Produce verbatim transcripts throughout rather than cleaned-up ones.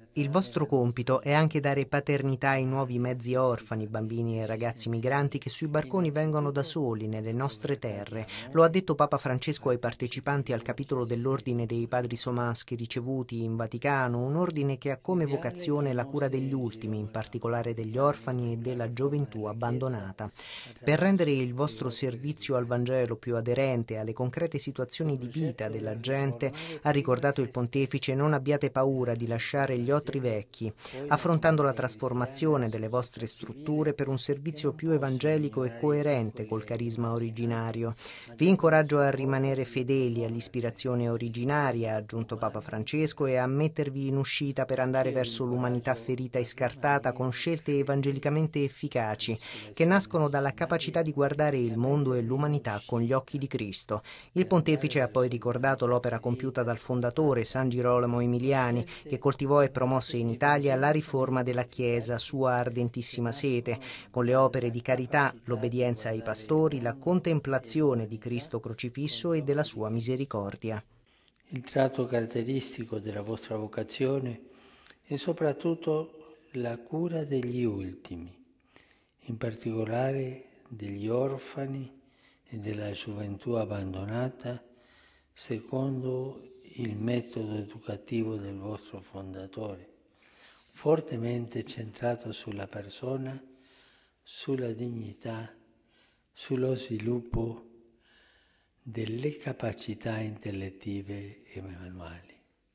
Il vostro compito è anche dare paternità ai nuovi mezzi orfani, bambini e ragazzi migranti che sui barconi vengono da soli nelle nostre terre. Lo ha detto Papa Francesco ai partecipanti al capitolo dell'Ordine dei Padri Somaschi ricevuti in Vaticano, un ordine che ha come vocazione la cura degli ultimi, in particolare degli orfani e della gioventù abbandonata. Per rendere il vostro servizio al Vangelo più aderente alle concrete situazioni di vita della gente, ha ricordato il pontefice, non abbiate paura di lasciare gli otri vecchi, affrontando la trasformazione delle vostre strutture per un servizio più evangelico e coerente col carisma originario. Vi incoraggio a rimanere fedeli all'ispirazione originaria, ha aggiunto Papa Francesco, e a mettervi in uscita per andare verso l'umanità ferita e scartata con scelte evangelicamente efficaci, che nascono dalla capacità di guardare il mondo e l'umanità con gli occhi di Cristo. Il pontefice ha poi ricordato l'opera compiuta dal fondatore San Girolamo Emiliani, che coltivò e promosse in Italia la riforma della Chiesa, sua ardentissima sete, con le opere di carità, l'obbedienza ai pastori, la contemplazione di Cristo crocifisso e della sua misericordia. Il tratto caratteristico della vostra vocazione è soprattutto la cura degli ultimi, in particolare degli orfani e della gioventù abbandonata, secondo il metodo educativo del vostro fondatore, fortemente centrato sulla persona, sulla dignità, sullo sviluppo delle capacità intellettive e manuali.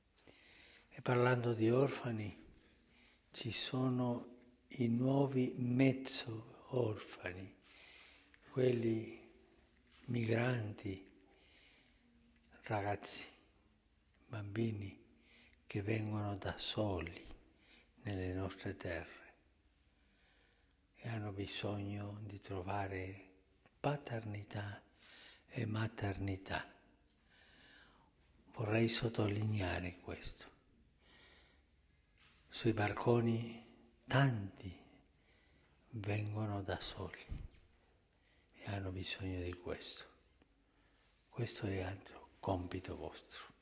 E parlando di orfani, ci sono i nuovi mezzo orfani, quelli migranti, ragazzi, bambini che vengono da soli nelle nostre terre e hanno bisogno di trovare paternità e maternità. Vorrei sottolineare questo. Sui barconi tanti vengono da soli e hanno bisogno di questo. Questo è altro compito vostro.